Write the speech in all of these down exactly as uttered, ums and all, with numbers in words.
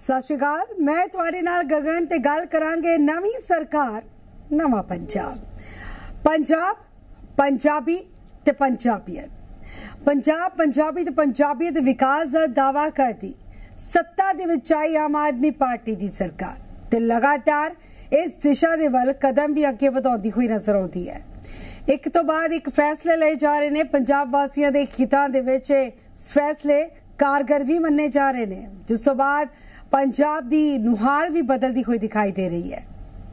सत श्री अकाल, मैं तुहाडे नाल गगन ते गल करांगे नवीं सरकार नवा पंजाब। पंजाब पंजाबी ते पंजाबीयत, पंजाब पंजाबी ते पंजाबीयत विकास दा दावा करदी सत्ता दे विच आई आम आदमी पार्टी दी सरकार ते लगातार इस दिशा दे वल कदम भी अगे वधाउंदी हुई नजर आउंदी है। एक तो बाद एक फैसले लए जा रहे ने। पंजाब वासियों के हितां दे विच फैसले कारगर भी मन्ने जा रहे ने, जिस तो बाद पंजाब दी नुहार भी बदलती हुई दिखाई दे रही है।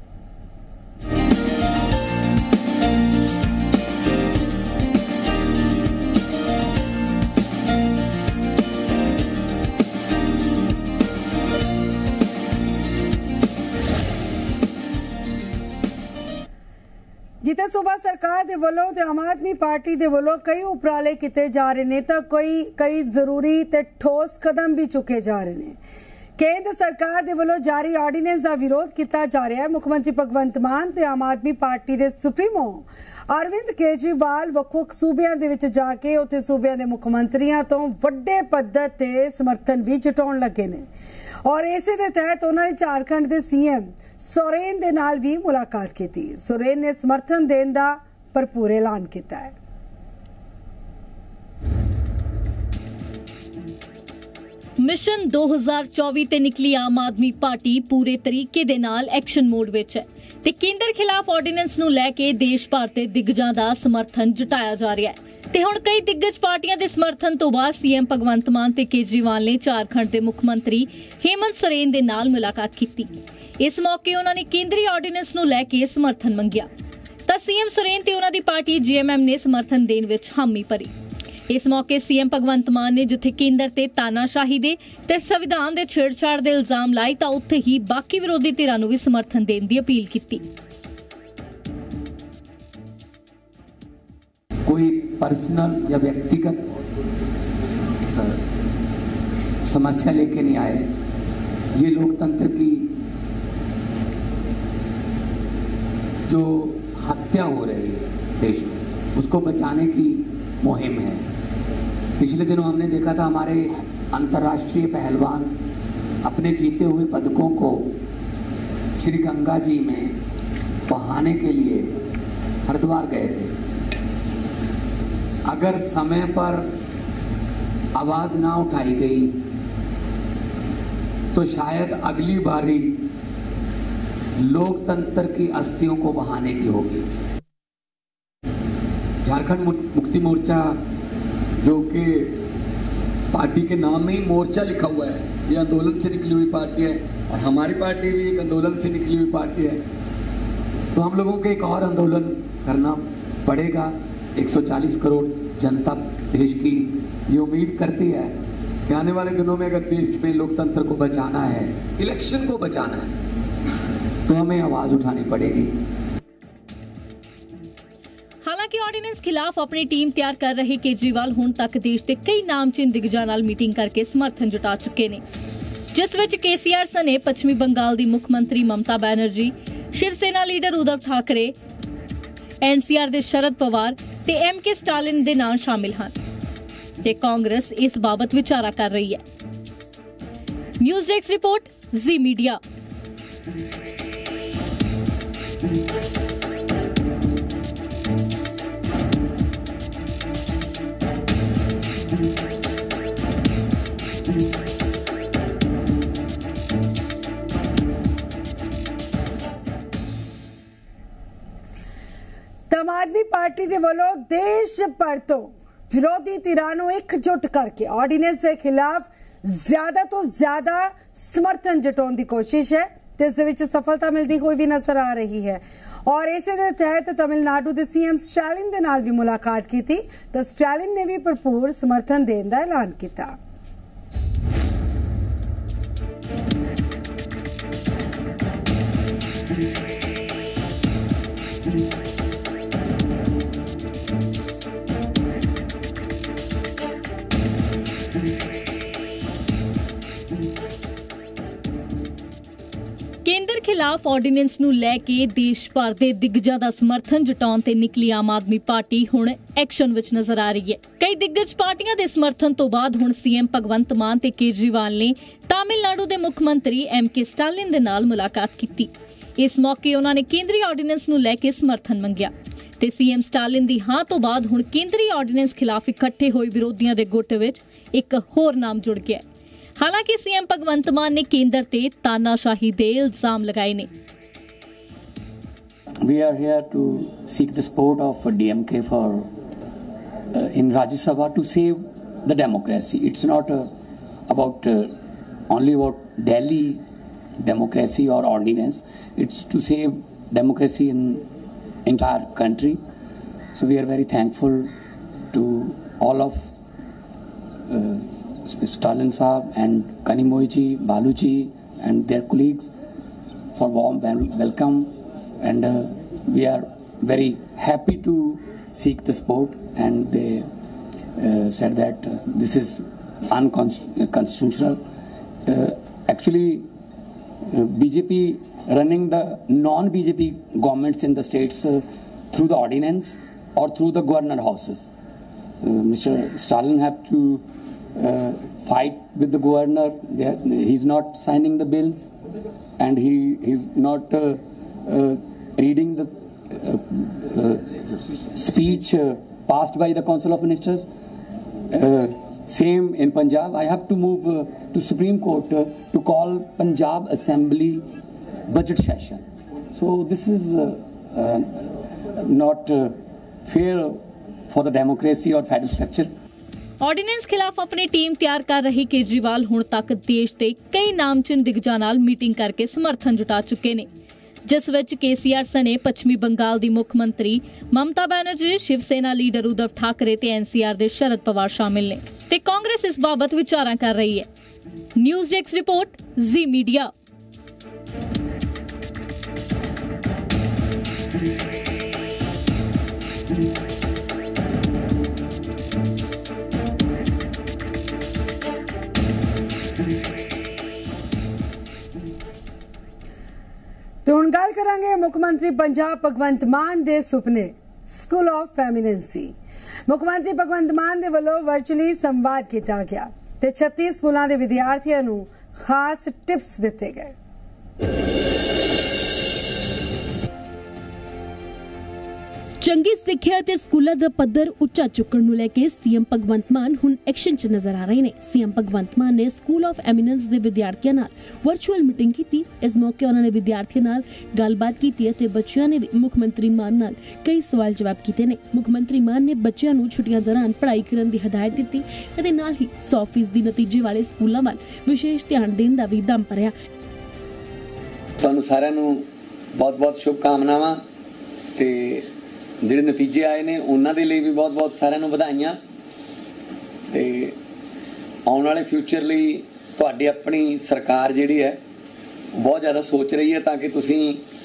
जिते सूबा सरकार दे वलों ते आम आदमी पार्टी दे वलों कई उपराले किते जा रहे ने, तो कोई कई जरूरी ते ठोस कदम भी चुके जा रहे ने। केंद्र सरकार दे वलों जारी ऑर्डीनेंस का विरोध किया जा रहा है। मुख्यमंत्री भगवंत मान ते आम आदमी पार्टी दे सुप्रीमो अरविंद केजरीवाल वख-वख सूबियां दे विच जाके उत्थे सूबियां दे मुख्यमंत्रियों तो वड्डे पद्धर ते समर्थन भी जुटाउण लगे ने और इसे दे तहत उन्होंने झारखंड के सीएम सोरेन दे नाल भी मुलाकात की। सोरेन ने समर्थन देने का भरपूर ऐलान किया है। मिशन दो हज़ार चौबीस ते निकली आम आदमी पार्टी पूरे तरीके दे नाल एक्शन मोड विच है ते केंद्र खिलाफ ऑर्डीनेंस नूं लैके देश भर दे दिग्गजां दा समर्थन जुटाया जा रहा है ते हुण कई दिग्गज पार्टियां दे समर्थन तो बाद सीएम भगवंत मान ते केजरीवाल ने झारखंड के मुख्यमंत्री हेमंत सोरेन दे नाल मुलाकात की। इस मौके उन्होंने केंद्रीय ऑर्डीनेंस नूं लैके समर्थन मंगिया तां सीएम सोरेन ते उन्हां दी पार्टी जेएमएम ने समर्थन देण विच हामी भरी। इस मौके सीएम भगवंत मान ने जिथे केंद्र ते तानाशाही दे ते संविधान दे छेड़छाड़ दे इल्जाम लाए तां उत्थे ही बाकी विरोधी धिरां नूं भी समर्थन देण दी अपील की। कोई पर्सनल या व्यक्तिगत समस्या लेके नहीं आए। ये लोकतंत्र की जो हत्या हो रही है देश में, उसको बचाने की मुहिम है। पिछले दिनों हमने देखा था हमारे अंतर्राष्ट्रीय पहलवान अपने जीते हुए पदकों को श्री गंगा जी में बहाने के लिए हरिद्वार गए थे। अगर समय पर आवाज ना उठाई गई तो शायद अगली बारी लोकतंत्र की अस्थियों को बहाने की होगी। झारखंड मुक्ति मोर्चा, जो कि पार्टी के नाम में ही मोर्चा लिखा हुआ है, ये आंदोलन से निकली हुई पार्टी है और हमारी पार्टी भी एक आंदोलन से निकली हुई पार्टी है। तो हम लोगों को एक और आंदोलन करना पड़ेगा। एक सौ चालीस करोड़ जनता देश की ये उम्मीद करती है कि आने वाले दिनों में अगर देश में लोकतंत्र को बचाना है, इलेक्शन को बचाना है, तो हमें आवाज उठानी पड़ेगी। हालांकि ऑर्डीनेंस खिलाफ अपनी टीम तैयार कर रहे केजरीवाल हुण तक देश के कई नामचीन दिग्गजां नाल मीटिंग करके समर्थन जुटा चुके ने, जिस विच केसीआर सने पश्चिमी बंगाल दी मुख्यमंत्री ममता बनर्जी, शिवसेना लीडर उद्धव ठाकरे, एनसीआर दे शरद पवार ते एम के स्टालिन दे नाम शामिल हैं ते कांग्रेस इस बाबत विचारा कर रही है। News desk report, Zee Media. Aam Aadmi party के वलों देश भर तो विरोधी धिरां नूं एकजुट करके ऑर्डीनेंस के खिलाफ ज्यादा तो ज्यादा समर्थन जुटाउण की कोशिश है ते इस विच सफलता मिलती हुई भी नजर आ रही है। और इसे दे तहत तमिलनाडु के सीएम स्टालिन दे नाल भी मुलाकात की थी, तो स्टालिन ने भी भरपूर समर्थन देने का ऐलान किया। ਕੇਂਦਰ ਖਿਲਾਫ ਆਰਡੀਨੈਂਸ ਨੂੰ ਲੈ ਕੇ ਦੇਸ਼ ਭਰ ਦੇ ਦਿੱਗਜਾਂ ਦਾ ਸਮਰਥਨ ਜਤਾਉਣ ਤੇ ਨਿਕਲੀ ਆਮ ਆਦਮੀ ਪਾਰਟੀ ਹੁਣ ਐਕਸ਼ਨ ਵਿੱਚ ਨਜ਼ਰ ਆ ਰਹੀ ਹੈ। ਕਈ ਦਿੱਗਜ ਪਾਰਟੀਆਂ ਦੇ ਸਮਰਥਨ ਤੋਂ ਬਾਅਦ ਹੁਣ ਸੀਐਮ ਭਗਵੰਤ ਮਾਨ ਤੇ ਕੇਜਰੀਵਾਲ ਨੇ ਤਾਮਿਲਨਾਡੂ ਦੇ ਮੁੱਖ ਮੰਤਰੀ ਐਮ ਕੇ ਸਟਾਲਿਨ ਦੇ ਨਾਲ ਮੁਲਾਕਾਤ ਕੀਤੀ। ਇਸ ਮੌਕੇ ਉਹਨਾਂ ਨੇ ਕੇਂਦਰੀ ਆਰਡੀਨੈਂਸ ਨੂੰ ਲੈ ਕੇ ਸਮਰਥਨ ਮੰਗਿਆ ਤੇ ਸੀਐਮ ਸਟਾਲਿਨ ਦੀ ਹਾਂ ਤੋਂ ਬਾਅਦ ਹੁਣ ਕੇਂਦਰੀ ਆਰਡੀਨੈਂਸ ਖਿਲਾਫ ਇਕੱਠੇ ਹੋਏ ਵਿਰੋਧੀਆਂ ਦੇ ਗੁੱਟ ਵਿੱਚ ਇੱਕ ਹੋਰ ਨਾਮ ਜੁੜ ਗਿਆ। हालांकि सीएम भगवंत मान ने केंद्र ते तानाशाही दे इल्जाम लगाए ने। We are here to seek the support of D M K for uh, in Rajya Sabha to save the democracy. It's not uh, about uh, only about Delhi's democracy or ordinance. It's to save democracy in entire country. So we are very thankful to all of uh, Stalin Saab and Kanimoy ji, Balu ji and their colleagues for warm welcome, and uh, we are very happy to seek the support, and they uh, said that uh, this is unconstitutional. Uh, actually uh, B J P running the non-B J P governments in the states uh, through the ordinance or through the governor houses. uh, Mister Stalin have to Uh, fight with the governor. Are, he's not signing the bills, and he he's not uh, uh, reading the uh, uh, speech uh, passed by the Council of Ministers. Uh, same in Punjab. I have to move uh, to Supreme Court uh, to call Punjab Assembly budget session. So this is uh, uh, not uh, fair for the democracy or federal structure. Ordinance ਖਿਲਾਫ ਆਪਣੀ team ਤਿਆਰ ਕਰ ਰਹੀ ਕੇਜਰੀਵਾਲ ਹੁਣ ਤੱਕ ਦੇਸ਼ ਦੇ ਕਈ ਨਾਮਚੀਨ ਦਿਗਜਾਂ ਨਾਲ ਮੀਟਿੰਗ ਕਰਕੇ ਸਮਰਥਨ ਜੁਟਾ ਚੁੱਕੇ ਨੇ, ਜਿਸ ਵਿੱਚ ਕੇਸੀਆਰ ਸਣੇ ਪੱਛਮੀ ਬੰਗਾਲ ਦੀ ਮੁੱਖ ਮੰਤਰੀ ਮਮਤਾ ਬੈਨਰਜੀ, ਸ਼ਿਵ ਸੈਨਾ ਲੀਡਰ ਉद्धਵ ਠਾਕਰੇ ਤੇ ਐਨਸੀਆਰ ਦੇ ਸ਼ਰਦ ਪਵਾਰ ਸ਼ਾਮਿਲ ਨੇ ਤੇ ਕਾਂਗਰਸ ਇਸ ਬਾਬਤ ਵਿਚਾਰਾਂ ਕਰ ਰਹੀ ਹੈ। News desk report, Zee Media. तो हुण गल करांगे मुख मंत्री पंजाब भगवंत मान दे सुपने स्कूल ऑफ फेमिनेंसी। मुख मंत्री भगवंत मान दे वल्लों वर्चुअली संवाद किया गया ते छत्तीस स्कूलों के विद्यार्थियों नूं खास टिप्स दिते गए। ਚੰਗੀ ਸਿੱਖਿਆ ਤੇ ਸਕੂਲਾਂ ਦਾ ਪੱਧਰ ਉੱਚਾ ਚੁੱਕਣ ਨੂੰ ਲੈ ਕੇ ਸੀਐਮ ਭਗਵੰਤ ਮਾਨ ਹੁਣ ਐਕਸ਼ਨ 'ਚ ਨਜ਼ਰ ਆ ਰਹੇ ਨੇ। ਸੀਐਮ ਭਗਵੰਤ ਮਾਨ ਨੇ ਸਕੂਲ ਆਫ ਐਮੀਨੈਂਸ ਦੇ ਵਿਦਿਆਰਥੀਆਂ ਨਾਲ ਵਰਚੁਅਲ ਮੀਟਿੰਗ ਕੀਤੀ। ਇਸ ਮੌਕੇ ਉਹਨਾਂ ਨੇ ਵਿਦਿਆਰਥੀਆਂ ਨਾਲ ਗੱਲਬਾਤ ਕੀਤੀ ਅਤੇ ਬੱਚਿਆਂ ਨੇ ਵੀ ਮੁੱਖ ਮੰਤਰੀ ਮਾਨ ਨਾਲ ਕਈ ਸਵਾਲ ਜਵਾਬ ਕੀਤੇ ਨੇ। ਮੁੱਖ ਮੰਤਰੀ ਮਾਨ ਨੇ ਬੱਚਿਆਂ ਨੂੰ ਛੁੱਟੀਆਂ ਦੌਰਾਨ ਪੜ੍ਹਾਈ ਕਰਨ ਦੀ ਹਦਾਇਤ ਦਿੱਤੀ ਅਤੇ ਨਾਲ ਹੀ ਸੌ ਫੀਸਦੀ ਨਤੀਜੇ ਵਾਲੇ ਸਕੂਲਾਂ ਵੱਲ ਵਿਸ਼ੇਸ਼ ਧਿਆਨ ਦੇਣ ਦਾ ਵੀ ਦਮ ਭਰਿਆ। ਤੁਹਾਨੂੰ ਸਾਰਿਆਂ ਨੂੰ ਬਹੁਤ-ਬਹੁਤ ਸ਼ੁਭਕਾਮਨਾਵਾਂ ਤੇ ਜਿਹੜੇ ਨਤੀਜੇ ਆਏ ਨੇ ਉਹਨਾਂ ਦੇ ਲਈ ਵੀ ਬਹੁਤ-ਬਹੁਤ ਸਾਰਿਆਂ ਨੂੰ ਵਧਾਈਆਂ ਤੇ ਆਉਣ ਵਾਲੇ ਫਿਊਚਰ ਲਈ ਤੁਹਾਡੀ ਆਪਣੀ ਸਰਕਾਰ ਜਿਹੜੀ ਹੈ ਬਹੁਤ ਜ਼ਿਆਦਾ ਸੋਚ ਰਹੀ ਹੈ ਤਾਂ ਕਿ ਤੁਸੀਂ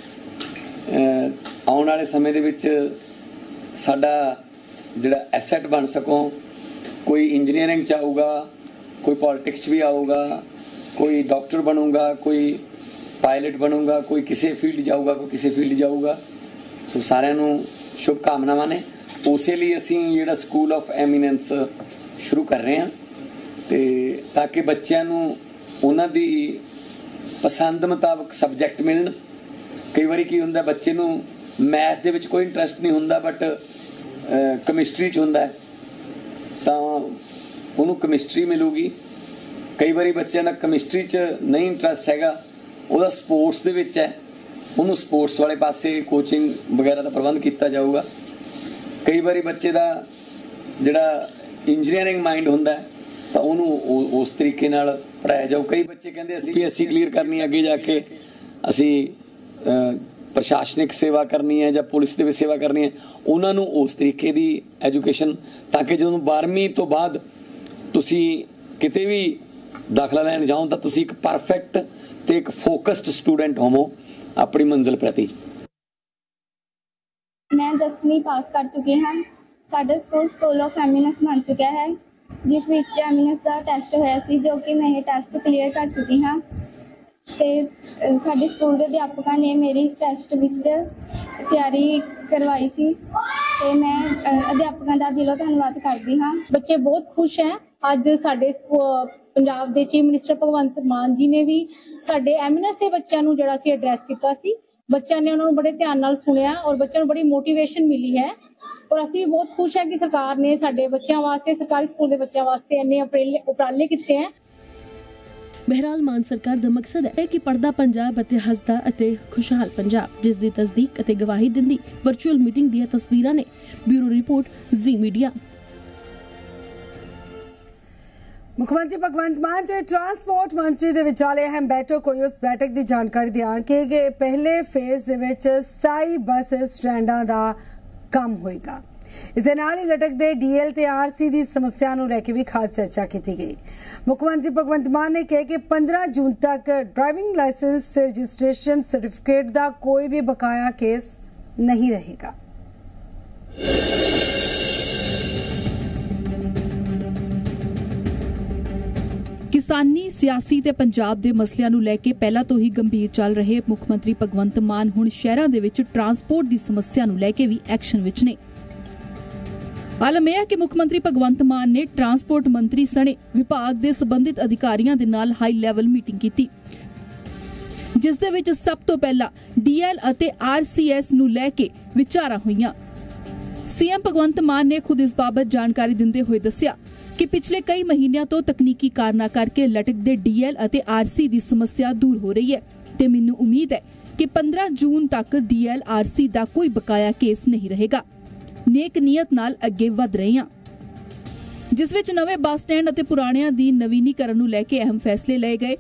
ਆਉਣ ਵਾਲੇ ਸਮੇਂ ਦੇ ਵਿੱਚ ਸਾਡਾ ਜਿਹੜਾ ਐਸੈਟ ਬਣ ਸਕੋ। ਕੋਈ ਇੰਜੀਨੀਅਰਿੰਗ 'ਚ ਆਊਗਾ, ਕੋਈ ਪੋਲਿਟਿਕਸ 'ਚ ਵੀ ਆਊਗਾ, ਕੋਈ ਡਾਕਟਰ ਬਣੂਗਾ, ਕੋਈ ਪਾਇਲਟ ਬਣੂਗਾ, ਕੋਈ ਕਿਸੇ ਫੀਲਡ ਜਾਊਗਾ, ਕੋਈ ਕਿਸੇ ਫੀਲਡ ਜਾਊਗਾ। ਸੋ ਸਾਰਿਆਂ ਨੂੰ ਸ਼ੁਭਕਾਮਨਾਵਾਂ ਨੇ। ਉਸੇ ਲਈ ਅਸੀਂ ਜਿਹੜਾ ਸਕੂਲ ਆਫ ਐਮੀਨੈਂਸ ਸ਼ੁਰੂ ਕਰ ਰਹੇ ਹਾਂ ਤੇ ਤਾਂ ਕਿ ਬੱਚਿਆਂ ਨੂੰ ਉਹਨਾਂ ਦੀ ਪਸੰਦ ਮੁਤਾਬਕ ਸਬਜੈਕਟ ਮਿਲਣ। ਕਈ ਵਾਰੀ ਕੀ ਹੁੰਦਾ, ਬੱਚੇ ਨੂੰ ਮੈਥ ਦੇ ਵਿੱਚ ਕੋਈ ਇੰਟਰਸਟ ਨਹੀਂ ਹੁੰਦਾ ਬਟ ਕੈਮਿਸਟਰੀ 'ਚ ਹੁੰਦਾ ਤਾਂ ਉਹਨੂੰ ਕੈਮਿਸਟਰੀ ਮਿਲੂਗੀ। ਕਈ ਵਾਰੀ ਬੱਚਿਆਂ ਦਾ ਕੈਮਿਸਟਰੀ 'ਚ ਨਹੀਂ ਇੰਟਰਸਟ ਹੈਗਾ, ਉਹਦਾ ਸਪੋਰਟਸ ਦੇ ਵਿੱਚ ਹੈ, ਉਹਨੂੰ ਸਪੋਰਟਸ ਵਾਲੇ ਪਾਸੇ ਕੋਚਿੰਗ ਵਗੈਰਾ ਦਾ ਪ੍ਰਬੰਧ ਕੀਤਾ ਜਾਊਗਾ। ਕਈ ਵਾਰੀ ਬੱਚੇ ਦਾ ਜਿਹੜਾ ਇੰਜੀਨੀਅਰਿੰਗ ਮਾਈਂਡ ਹੁੰਦਾ ਤਾਂ ਉਹਨੂੰ ਉਸ ਤਰੀਕੇ ਨਾਲ ਪੜ੍ਹਾਇਆ ਜਾਊ। ਕਈ ਬੱਚੇ ਕਹਿੰਦੇ ਅਸੀਂ ਪੀਐਸਸੀ ਕਲੀਅਰ ਕਰਨੀ ਹੈ, ਅੱਗੇ ਜਾ ਕੇ ਅਸੀਂ ਪ੍ਰਸ਼ਾਸਨਿਕ ਸੇਵਾ ਕਰਨੀ ਹੈ ਜਾਂ ਪੁਲਿਸ ਦੇ ਵਿੱਚ ਸੇਵਾ ਕਰਨੀ ਹੈ, ਉਹਨਾਂ ਨੂੰ ਉਸ ਤਰੀਕੇ ਦੀ ਐਜੂਕੇਸ਼ਨ ਤਾਂ ਕਿ ਜਦੋਂ ਬਾਰ੍ਹਵੀਂ ਤੋਂ ਬਾਅਦ ਤੁਸੀਂ ਕਿਤੇ ਵੀ ਦਾਖਲਾ ਲੈਣ ਜਾਓ ਤਾਂ ਤੁਸੀਂ ਇੱਕ ਪਰਫੈਕਟ ਤੇ ਇੱਕ ਫੋਕਸਡ ਸਟੂਡੈਂਟ ਹੋਵੋ अपनी मंजिल प्रति। मैं दसवीं पास कर चुकी हाँ। साडा स्कूल स्कूल ऑफ एमिनेंस बन चुका है, जिस विच एमिनेंस का टैसट होया सी, जो कि मैं ये टैसट क्लीयर कर चुकी हाँ। ਤੇ ਅ, ਸਾਡੇ ਸਕੂਲ ਦੇ ਅਧਿਆਪਕਾਂ ਨੇ ਮੇਰੀ ਇਸ ਟੈਸਟ ਵਿੱਚ ਤਿਆਰੀ ਕਰਵਾਈ ਸੀ ਤੇ ਮੈਂ ਅ, ਅਧਿਆਪਕਾਂ ਦਾ ਦਿਲੋਂ ਧੰਨਵਾਦ ਕਰਦੀ ਹਾਂ। ਬੱਚੇ ਬਹੁਤ ਖੁਸ਼ ਹੈ। ਅੱਜ ਸਾਡੇ ਸਕੂ- ਪੰਜਾਬ ਦੇ ਚੀਫ ਮਿਨਿਸਟਰ ਭਗਵੰਤ ਮਾਨ ਜੀ ਨੇ ਵੀ ਸਾਡੇ ਐਮਐਨਐਸ ਦੇ ਬੱਚਿਆਂ ਨੂੰ ਜਿਹੜਾ ਸੀ ਐਡਰੈਸ ਕੀਤਾ ਸੀ। ਬੱਚਿਆਂ ਨੇ ਉਹਨਾਂ ਨੂੰ ਬੜੇ ਧਿਆਨ ਨਾਲ ਸੁਣਿਆ ਔਰ ਬੱਚਿਆਂ ਨੂੰ ਬੜੀ ਮੋਟੀਵੇਸ਼ਨ ਮਿਲੀ ਹੈ ਔਰ ਅਸੀਂ ਵੀ ਬਹੁਤ ਖੁਸ਼ ਹੈ ਕਿ ਸਰਕਾਰ ਨੇ ਸਾਡੇ ਬੱਚਿਆਂ ਵਾਸਤੇ, ਸਰਕਾਰੀ ਸਕੂਲ ਦੇ ਬੱਚਿਆਂ ਵਾਸਤੇ ਇੰਨੇ ਉਪਰਾਲੇ ਉਪਰਾਲੇ ਕੀਤੇ ਹੈ। ਬਹਿਰਾਲ ਮਾਨ ਸਰਕਾਰ ਦਾ ਮਕਸਦ ਹੈ ਕਿ ਪੜਦਾ ਪੰਜਾਬ ਅਤੇ ਹੱਸਦਾ ਅਤੇ ਖੁਸ਼ਹਾਲ ਪੰਜਾਬ, ਜਿਸ ਦੀ ਤਸਦੀਕ ਅਤੇ ਗਵਾਹੀ ਦਿੰਦੀ ਵਰਚੁਅਲ ਮੀਟਿੰਗ ਦੀਆਂ ਤਸਵੀਰਾਂ ਨੇ। Bureau report Zee Media. मुख्यमंत्री भगवंत मान ते ट्रांसपोर्ट मंत्री दे विचाले अहम बैठक होई। उस बैठक की जानकारी दियां कि पहले फेज दे विच सताई बस स्टैंडां दा काम होएगा। इस दे नाल ही लटकदे डीएल ते आरसी दी समस्या नूं लैके भी खास चर्चा की गई। मुख्यमंत्री भगवंत मान ने कहा कि पंद्रह जून तक ड्राइविंग लाइसेंस रजिस्ट्रेशन सर्टिफिकेट दा कोई भी बकाया केस नहीं रहेगा। किसानी, सियासी ते पंजाब दे मसलिਆਂ ਨੂੰ ਲੈ ਕੇ ਪਹਿਲਾਂ ਤੋਂ ਹੀ ਗੰਭੀਰ ਚੱਲ ਰਹੇ ਮੁੱਖ ਮੰਤਰੀ ਭਗਵੰਤ ਮਾਨ ਹੁਣ ਸ਼ਹਿਰਾਂ ਦੇ ਵਿੱਚ ਟਰਾਂਸਪੋਰਟ ਦੀ ਸਮੱਸਿਆ ਨੂੰ ਲੈ ਕੇ ਵੀ ਐਕਸ਼ਨ ਵਿੱਚ ਨੇ। ਆਲਮ ਇਹ ਹੈ ਕਿ ਮੁੱਖ ਮੰਤਰੀ ਭਗਵੰਤ ਮਾਨ ਨੇ ਟਰਾਂਸਪੋਰਟ ਮੰਤਰੀ ਸਣੇ ਵਿਭਾਗ ਦੇ ਸੰਬੰਧਿਤ ਅਧਿਕਾਰੀਆਂ ਦੇ ਨਾਲ ਹਾਈ ਲੈਵਲ ਮੀਟਿੰਗ ਕੀਤੀ, ਜਿਸ ਦੇ ਵਿੱਚ ਸਭ ਤੋਂ ਪਹਿਲਾਂ ਡੀਐਲ ਅਤੇ ਆਰਸੀਐਸ ਨੂੰ ਲੈ ਕੇ ਵਿਚਾਰਾਂ ਹੋਈਆਂ। ਸੀਐਮ ਭਗਵੰਤ ਮਾਨ ਨੇ ਖੁਦ ਇਸ ਬਾਬਤ ਜਾਣਕਾਰੀ ਦਿੰਦੇ ਹੋਏ ਦੱਸਿਆ कि पिछले कई महीनों तो तकनीकी कारणों करके लटकते डीएल और आरसी की समस्या दूर हो रही है ते मैनूं उम्मीद है कि पंद्रह जून तक डीएल आरसी का कोई बकाया केस नहीं रहेगा। नेक नीयत नाल अगे वध रहे हैं, जिस विच नवे बस स्टैंड और पुराणियां दी नवीनीकरण नूं लैके अहम फैसले लए गए।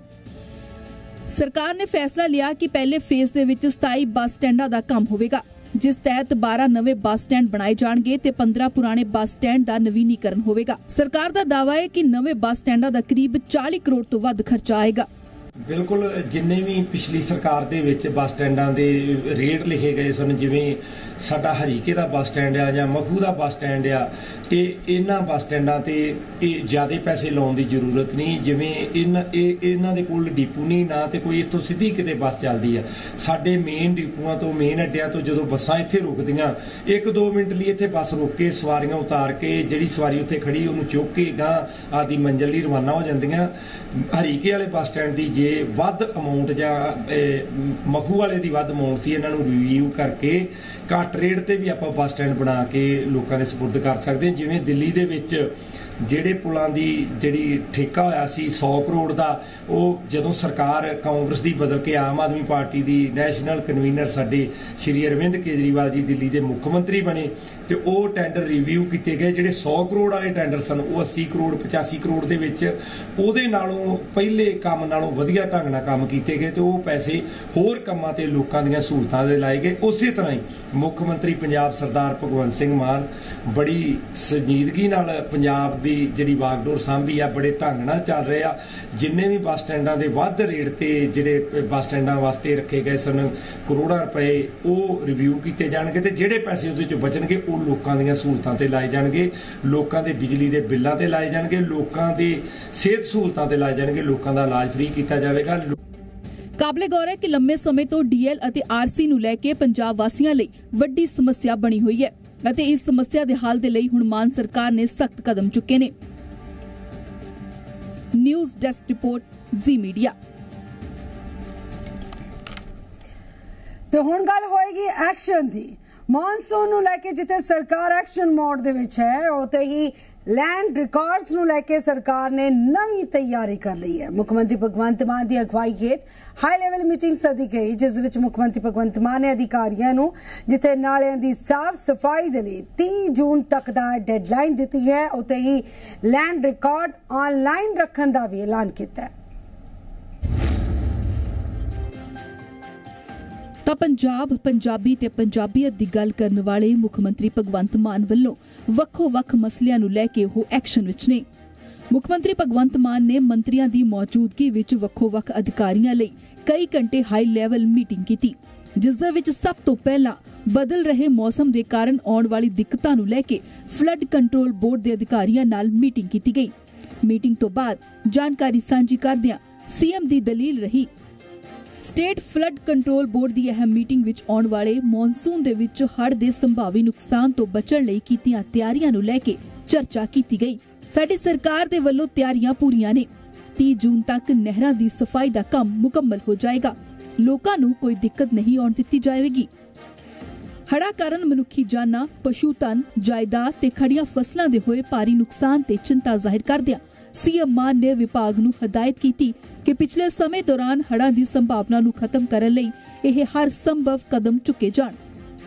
सरकार ने फैसला लिया कि पहले फेज दे विच सताई बस स्टैंडां दा काम होवेगा, जिस तहत बारह नवे बस स्टैंड बनाए जाएंगे ते पंद्रह पुराने बस स्टैंड का नवीनीकरण होगा। सरकार का दावा है कि नवे बस स्टैंडों का करीब चालीस करोड़ तो वध खर्चा आएगा। बिल्कुल जिन्ने भी पिछली सरकार दे विच बस स्टैंडां दे रेट लिखे गए सन, जिवें साडा हरीके दा बस स्टैंड आ जां मखू दा बस स्टैंड आ, ਇਹ ਇਹਨਾਂ ਬੱਸ ਸਟੈਂਡਾਂ ਤੇ ਇਹ ਜ਼ਿਆਦਾ ਪੈਸੇ ਲਾਉਣ ਦੀ ਜ਼ਰੂਰਤ ਨਹੀਂ। ਜਿਵੇਂ ਇਹਨਾਂ ਇਹ ਇਹਨਾਂ ਦੇ ਕੋਲ ਡਿਪੂ ਨਹੀਂ, ਨਾ ਤੇ ਕੋਈ ਇੱਥੋਂ ਸਿੱਧੀ ਕਿਤੇ ਬੱਸ ਚੱਲਦੀ ਆ। ਸਾਡੇ ਮੇਨ ਡਿਪੂਆਂ ਤੋਂ, ਮੇਨ ਅੱਡਿਆਂ ਤੋਂ ਜਦੋਂ ਬੱਸਾਂ ਇੱਥੇ ਰੁਕਦੀਆਂ, ਇੱਕ ਦੋ ਮਿੰਟ ਲਈ ਇੱਥੇ ਬੱਸ ਰੋਕ ਕੇ ਸਵਾਰੀਆਂ ਉਤਾਰ ਕੇ ਜਿਹੜੀ ਸਵਾਰੀ ਉੱਥੇ ਖੜੀ ਉਹਨੂੰ ਚੁੱਕ ਕੇ ਗਾਂ ਆਦੀ ਮੰਜ਼ਿਲ ਲਈ ਰਵਾਨਾ ਹੋ ਜਾਂਦੀਆਂ। ਹਰੀਕੇ ਵਾਲੇ ਬੱਸ ਸਟੈਂਡ ਦੀ ਜੇ ਵੱਧ ਅਮਾਉਂਟ ਜਾਂ ਮਖੂ ਵਾਲੇ ਦੀ ਵੱਧ ਅਮਾਉਂਟ ਸੀ, ਇਹਨਾਂ ਨੂੰ ਰਿਵਿਊ ਕਰਕੇ ਘੱਟ ਰੇਟ ਤੇ ਵੀ ਆਪਾਂ ਬੱਸ ਸਟੈਂਡ ਬਣਾ ਕੇ ਲੋਕਾਂ ਦੇ ਸਪੁਰਦ ਕਰ ਸਕਦੇ। ਜਿਵੇਂ ਦਿੱਲੀ ਦੇ ਵਿੱਚ ਜਿਹੜੇ ਪੁਲਾਂ ਦੀ ਜਿਹੜੀ ਠੇਕਾ ਹੋਇਆ ਸੀ सौ ਕਰੋੜ ਦਾ, ਉਹ ਜਦੋਂ ਸਰਕਾਰ ਕਾਂਗਰਸ ਦੀ ਬਦਲ ਕੇ ਆਮ ਆਦਮੀ ਪਾਰਟੀ ਦੀ ਨੈਸ਼ਨਲ ਕਨਵੀਨਰ ਸਾਡੇ ਸ਼੍ਰੀ ਅਰਵਿੰਦ ਕੇਜਰੀਵਾਲ ਜੀ ਦਿੱਲੀ ਦੇ ਮੁੱਖ ਮੰਤਰੀ ਬਣੇ ਤੇ ਉਹ ਟੈਂਡਰ ਰਿਵਿਊ ਕੀਤੇ ਗਏ। ਜਿਹੜੇ सौ ਕਰੋੜ ਵਾਲੇ ਟੈਂਡਰ ਸਨ ਉਹ अस्सी ਕਰੋੜ पचासी ਕਰੋੜ ਦੇ ਵਿੱਚ ਉਹਦੇ ਨਾਲੋਂ ਪਹਿਲੇ ਕੰਮ ਨਾਲੋਂ ਵਧੀਆ ਢੰਗ ਨਾਲ ਕੰਮ ਕੀਤੇ ਗਏ ਤੇ ਉਹ ਪੈਸੇ ਹੋਰ ਕੰਮਾਂ ਤੇ ਲੋਕਾਂ ਦੀਆਂ ਸਹੂਲਤਾਂ ਦੇ ਲਾਏ ਗਏ। ਉਸੇ ਤਰ੍ਹਾਂ ਹੀ ਮੁੱਖ ਮੰਤਰੀ ਪੰਜਾਬ ਸਰਦਾਰ ਭਗਵੰਤ ਸਿੰਘ ਮਾਨ ਬੜੀ ਸੰਜੀਦਗੀ ਨਾਲ ਪੰਜਾਬ ਦੀ ਜਿਹੜੀ ਵਾਗਡੋਰ ਸਾਂਭੀ ਆ, ਬੜੇ ਢੰਗ ਨਾਲ ਚੱਲ ਰਹੇ ਆ। ਜਿੰਨੇ ਵੀ ਬੱਸ ਸਟੈਂਡਾਂ ਦੇ ਵੱਧ ਰੇਟ ਤੇ ਜਿਹੜੇ ਬੱਸ ਸਟੈਂਡਾਂ ਵਾਸਤੇ ਰੱਖੇ ਗਏ ਸਨ ਕਰੋੜਾਂ ਰੁਪਏ, ਉਹ ਰਿਵਿਊ ਕੀਤੇ ਜਾਣਗੇ ਤੇ ਜਿਹੜੇ ਪੈਸੇ ਉਹਦੇ ਚੋਂ ਬਚਣਗੇ ਉਹ ਲੋਕਾਂ ਦੀਆਂ ਸਹੂਲਤਾਂ ਤੇ ਲਾਏ ਜਾਣਗੇ, ਲੋਕਾਂ ਦੇ ਬਿਜਲੀ ਦੇ ਬਿੱਲਾਂ ਤੇ ਲਾਏ ਜਾਣਗੇ, ਲੋਕਾਂ ਦੇ ਸਿਹਤ ਸਹੂਲਤਾਂ ਤੇ ਲਾਏ ਜਾਣਗੇ, ਲੋਕਾਂ ਦਾ ਇਲਾਜ ਫ੍ਰੀ ਕੀਤਾ ਜਾਵੇਗਾ। ਕਾਬਲੇ ਗੌਰ ਹੈ ਕਿ ਲੰਮੇ ਸਮੇਂ ਤੋਂ ਡੀਐਲ ਅਤੇ ਆਰਸੀ ਨੂੰ ਲੈ ਕੇ ਪੰਜਾਬ ਵਾਸੀਆਂ ਲਈ ਵੱਡੀ ਸਮੱਸਿਆ ਬਣੀ ਹੋਈ ਹੈ ਅਤੇ ਇਸ ਸਮੱਸਿਆ ਦੇ ਹੱਲ ਦੇ ਲਈ ਹੁਣ ਮਾਨ ਸਰਕਾਰ ਨੇ ਸਖਤ ਕਦਮ ਚੁੱਕੇ ਨੇ। News desk report Zee Media. ਤੇ ਹੁਣ ਗੱਲ ਹੋਏਗੀ ਐਕਸ਼ਨ ਦੀ। ਮੌਨਸੂਨ ਨੂੰ ਲੈ ਕੇ ਜਿੱਥੇ ਸਰਕਾਰ ਐਕਸ਼ਨ ਮੋਡ ਦੇ ਵਿੱਚ ਹੈ, ਉੱਥੇ ਹੀ लैंड रिकॉर्ड्स ਨੂੰ ਲੈ ਕੇ ਸਰਕਾਰ ਨੇ ਨਵੀਂ ਤਿਆਰੀ ਕਰ ਲਈ ਹੈ। ਮੁੱਖ ਮੰਤਰੀ ਭਗਵੰਤ ਮਾਨ ਦੀ ਅਗਵਾਈ ਹੇਠ ਹਾਈ ਲੈਵਲ ਮੀਟਿੰਗ ਸੱਦੀ ਗਈ, ਜਿਸ ਵਿੱਚ ਮੁੱਖ ਮੰਤਰੀ ਭਗਵੰਤ ਮਾਨ ਨੇ ਅਧਿਕਾਰੀਆਂ ਨੂੰ ਜਿੱਥੇ ਨਾਲਿਆਂ ਦੀ ਸਾਫ਼ ਸਫਾਈ ਦੇ ਲਈ तीस ਜੂਨ ਤੱਕ ਦਾ ਡੈਡਲਾਈਨ ਦਿੱਤੀ ਹੈ, ਉੱਥੇ ਹੀ ਲੈਂਡ ਰਿਕਾਰਡ ਆਨਲਾਈਨ ਰੱਖਣ ਦਾ ਵੀ ਐਲਾਨ ਕੀਤਾ ਹੈ। ਤਾਂ ਪੰਜਾਬ, ਪੰਜਾਬੀ ਤੇ ਪੰਜਾਬੀਅਤ ਦੀ ਗੱਲ ਕਰਨ ਵਾਲੇ ਮੁੱਖ ਮੰਤਰੀ ਭਗਵੰਤ ਮਾਨ ਵੱਲੋਂ ਵੱਖੋ-ਵੱਖ ਮਸਲਿਆਂ ਨੂੰ ਲੈ ਕੇ ਉਹ ਐਕਸ਼ਨ ਵਿੱਚ ਨੇ। ਮੁੱਖ ਮੰਤਰੀ ਭਗਵੰਤ ਮਾਨ ਨੇ ਮੰਤਰੀਆਂ ਦੀ ਮੌਜੂਦਗੀ ਵਿੱਚ ਵੱਖੋ-ਵੱਖ ਅਧਿਕਾਰੀਆਂ ਲਈ ਕਈ ਘੰਟੇ ਹਾਈ ਲੈਵਲ ਮੀਟਿੰਗ ਕੀਤੀ, ਜਿਸ ਦੇ ਵਿੱਚ ਸਭ ਤੋਂ ਪਹਿਲਾਂ ਬਦਲ ਰਹੇ ਮੌਸਮ ਦੇ ਕਾਰਨ ਆਉਣ ਵਾਲੀ ਦਿੱਕਤਾਂ ਨੂੰ ਲੈ ਕੇ ਫਲੱਡ ਕੰਟਰੋਲ ਬੋਰਡ ਦੇ ਅਧਿਕਾਰੀਆਂ ਨਾਲ ਮੀਟਿੰਗ ਕੀਤੀ ਗਈ। ਮੀਟਿੰਗ ਤੋਂ ਬਾਅਦ ਜਾਣਕਾਰੀ ਸਾਂਝੀ ਕਰਦਿਆਂ ਸੀਐਮ ਦੀ ਦਲੀਲ ਰਹੀ ਸਟੇਟ ਫਲੱਡ ਕੰਟਰੋਲ ਬੋਰਡ ਦੀ ਅਹਿਮ ਮੀਟਿੰਗ ਵਿੱਚ ਆਉਣ ਵਾਲੇ ਮੌਨਸੂਨ ਦੇ ਵਿੱਚ ਹੜ੍ਹ ਦੇ ਸੰਭਾਵੀ ਨੁਕਸਾਨ ਤੋਂ ਬਚਣ ਲਈ ਕੀਤੀਆਂ ਤਿਆਰੀਆਂ ਨੂੰ ਲੈ ਕੇ ਚਰਚਾ ਕੀਤੀ ਗਈ। ਸਾਡੀ ਸਰਕਾਰ ਦੇ ਵੱਲੋਂ ਤਿਆਰੀਆਂ ਪੂਰੀਆਂ ਨੇ। तीस जून तक नहरां दी सफाई दा काम मुकम्मल हो जाएगा। लोकां नूं कोई दिक्कत नहीं आउण दित्ती जाएगी। हड़ा कारण मनुखी जाना, पशु धन, जायदाद ते खड़ियां फसलां दे होए भारी नुकसान ते चिंता जाहिर करदिआं सीएम मान ने विभाग नूं हदायत कीती कि पिछले समय दौरान हड़ां दी संभावना नूं खत्म करन लई इह हर संभव कदम चुके जाण।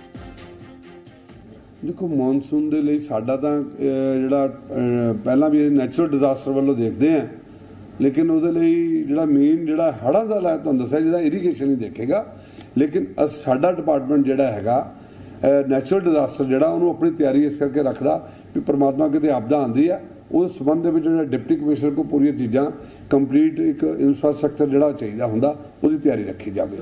देखो मॉनसून दे लई साडा तां जिहड़ा पहलां भी नैचुरल डिजास्टर वल्लों देखदे आ, लेकिन ਉਹਦੇ ਲਈ ਜਿਹੜਾ ਮੇਨ ਜਿਹੜਾ ਹੜ੍ਹਾਂ ਦਾ ਲੈ ਤੁਹਾਨੂੰ ਦੱਸਿਆ ਜਿਹਦਾ ਇਰੀਗੇਸ਼ਨ ਹੀ ਦੇਖੇਗਾ, ਲੇਕਿਨ ਸਾਡਾ ਡਿਪਾਰਟਮੈਂਟ ਜਿਹੜਾ ਹੈਗਾ ਨੈਚੁਰਲ ਡਿਜ਼ਾਸਟਰ ਜਿਹੜਾ ਉਹਨੂੰ ਆਪਣੀ ਤਿਆਰੀ ਇਸ ਕਰਕੇ ਰੱਖਦਾ ਵੀ ਪਰਮਾਤਮਾ ਕਿਤੇ ਆਪਦਾ ਆਉਂਦੀ ਆ, ਉਸ ਸੰਬੰਧ ਦੇ ਵਿੱਚ ਜਿਹੜਾ ਡਿਪਟੀ ਕਮਿਸ਼ਨਰ ਕੋਲ ਪੂਰੀਆਂ ਚੀਜ਼ਾਂ ਕੰਪਲੀਟ ਇੱਕ ਇਨਫਰਾਸਟ੍ਰਕਚਰ ਜਿਹੜਾ ਚਾਹੀਦਾ ਹੁੰਦਾ ਉਹਦੀ ਤਿਆਰੀ ਰੱਖੀ ਜਾਵੇ।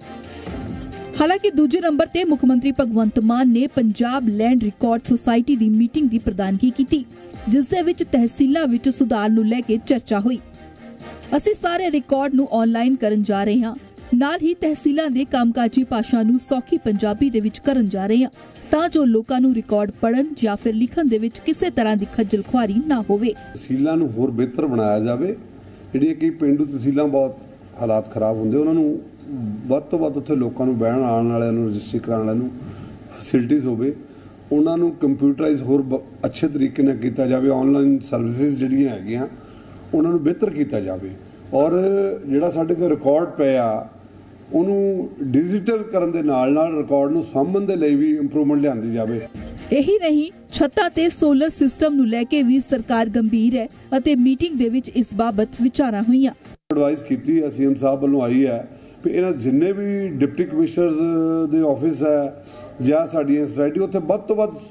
ਹਾਲਾਂਕਿ ਦੂਜੇ ਨੰਬਰ ਤੇ ਮੁੱਖ ਮੰਤਰੀ ਭਗਵੰਤ ਮਾਨ ਨੇ ਪੰਜਾਬ ਲੈਂਡ ਰਿਕਾਰਡ ਸੁਸਾਇਟੀ ਦੀ ਮੀਟਿੰਗ ਦੀ ਪ੍ਰਧਾਨਗੀ ਕੀਤੀ, ਜਿਸ ਦੇ ਵਿੱਚ ਤਹਿਸੀਲਾਂ ਵਿੱਚ ਸੁਧਾਰ ਨੂੰ ਲੈ ਕੇ ਚਰਚਾ ਹੋਈ। ਅਸੀਂ ਸਾਰੇ ਰਿਕਾਰਡ ਨੂੰ ਆਨਲਾਈਨ ਕਰਨ ਜਾ ਰਹੇ ਹਾਂ, ਨਾਲ ਹੀ ਤਹਿਸੀਲਾਂ ਦੇ ਕੰਮਕਾਜੀ ਭਾਸ਼ਾ ਨੂੰ ਸੌਖੀ ਪੰਜਾਬੀ ਦੇ ਵਿੱਚ ਕਰਨ ਜਾ ਰਹੇ ਹਾਂ ਤਾਂ ਜੋ ਲੋਕਾਂ ਨੂੰ ਰਿਕਾਰਡ ਪੜ੍ਹਨ ਜਾਂ ਫਿਰ ਲਿਖਣ ਦੇ ਵਿੱਚ ਕਿਸੇ ਤਰ੍ਹਾਂ ਦੀ ਖੱਜਲ ਖੁਆਰੀ ਨਾ ਹੋਵੇ। ਤਹਿਸੀਲਾਂ ਨੂੰ ਹੋਰ ਬਿਹਤਰ ਬਣਾਇਆ ਜਾਵੇ। ਜਿਹੜੀਆਂ ਕਈ ਪਿੰਡੂ ਤਹਿਸੀਲਾਂ ਬਹੁਤ ਹਾਲਾਤ ਖਰਾਬ ਹੁੰਦੇ, ਉਹਨਾਂ ਨੂੰ ਵੱਧ ਤੋਂ ਵੱਧ ਉੱਥੇ ਲੋਕਾਂ ਨੂੰ ਬਹਿਣ ਆਉਣ ਵਾਲਿਆਂ ਨੂੰ ਰਜਿਸਟਰੀ ਕਰਾਉਣ ਵਾਲਿਆਂ ਨੂੰ ਫੈਸਿਲਿਟੀਜ਼ ਹੋਵੇ, ਉਹਨਾਂ ਨੂੰ ਕੰਪਿਊਟਰਾਈਜ਼ ਹੋਰ ਅੱਛੇ ਤਰੀਕੇ ਨਾਲ ਕੀਤਾ ਜਾਵੇ। ਆਨਲਾਈਨ ਸਰਵਿਸਿਜ਼ ਜਿਹੜੀਆਂ ਹੈਗੀਆਂ ਉਹਨਾਂ ਨੂੰ ਬਿਹਤਰ ਕੀਤਾ ਜਾਵੇ, ਔਰ ਜਿਹੜਾ ਸਾਡੇ ਕੋਲ ਰਿਕਾਰਡ ਪਿਆ ਉਹਨੂੰ ਡਿਜੀਟਲ ਕਰਨ ਦੇ ਨਾਲ ਨਾਲ ਰਿਕਾਰਡ ਨੂੰ ਸਾਂਭਣ ਦੇ ਲਈ ਵੀ ਇੰਪਰੂਵਮੈਂਟ ਲਿਆਂਦੀ ਜਾਵੇ। ਇਹੀ ਨਹੀਂ, ਛੱਤਾਂ ਤੇ ਸੋਲਰ ਸਿਸਟਮ ਨੂੰ ਲੈ ਕੇ ਵੀ ਸਰਕਾਰ ਗੰਭੀਰ ਹੈ ਅਤੇ ਮੀਟਿੰਗ ਦੇ ਵਿੱਚ ਇਸ ਬਾਬਤ ਵਿਚਾਰਾਂ ਹੋਈਆਂ। ਐਡਵਾਈਸ ਕੀਤੀ ਹੈ ਸੀਐਮ ਸਾਹਿਬ ਵੱਲੋਂ ਆਈ ਹੈ ਵੀ ਇਹਨਾਂ ਜਿੰਨੇ ਵੀ ਡਿਪਟੀ ਕਮਿਸ਼ਨਰਸ ਦੇ ਆਫਿਸ ਹੈ ਜਾਂ ਸਾਡੀਆਂ ਸੁਸਾਇਟੀ ਉੱਥੇ ਵੱਧ ਤੋਂ ਵੱਧ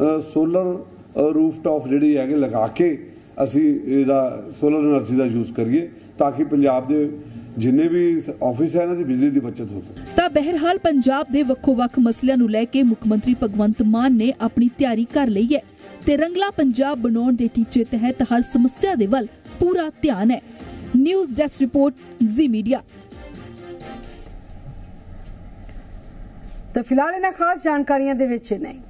ਸੋਲਰ ਰੂਫਟਾਪ ਜਿਹੜੀ ਹੈਗੇ ਲਗਾ ਕੇ ਅਸੀਂ ਇਹਦਾ ਸੋਲਰ એનર્ਜੀ ਦਾ ਯੂਜ਼ ਕਰੀਏ ਤਾਂ ਕਿ ਪੰਜਾਬ ਦੇ ਜਿੰਨੇ ਵੀ ਆਫਿਸ ਹੈ ਇਹਨਾਂ ਦੀ ਬਿਜਲੀ ਦੀ ਬਚਤ ਹੋ ਸਕੇ। ਤਾਂ ਬਹਿਰਹਾਲ ਪੰਜਾਬ ਦੇ ਵੱਖੋ-ਵੱਖ ਮਸਲਿਆਂ ਨੂੰ ਲੈ ਕੇ ਮੁੱਖ ਮੰਤਰੀ ਭਗਵੰਤ ਮਾਨ ਨੇ ਆਪਣੀ ਤਿਆਰੀ ਕਰ ਲਈ ਹੈ ਤੇ ਰੰਗਲਾ ਪੰਜਾਬ ਬਣਾਉਣ ਦੇ ਟੀਚੇ ਤਹਿਤ ਹਰ ਸਮੱਸਿਆ ਦੇ ਵੱਲ ਪੂਰਾ ਧਿਆਨ ਹੈ। News desk report Zee Media. ਤਾਂ ਫਿਲਹਾਲ ਇਹਨਾਂ ਖਾਸ ਜਾਣਕਾਰੀਆਂ ਦੇ ਵਿੱਚ ਨਹੀਂ।